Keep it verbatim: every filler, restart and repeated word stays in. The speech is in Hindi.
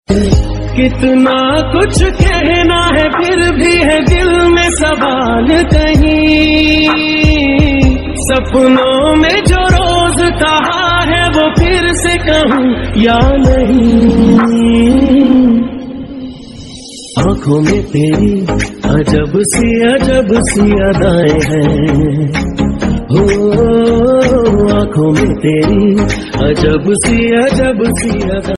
कितना कुछ कहना है फिर भी है दिल में सवाल कहीं, सपनों में जो रोज कहा है वो फिर से कहूँ या नहीं। आंखों में तेरी अजब सी अजब सी अदाएं हैं, हो आंखों में तेरी अजब सी अजब सी अदाएं।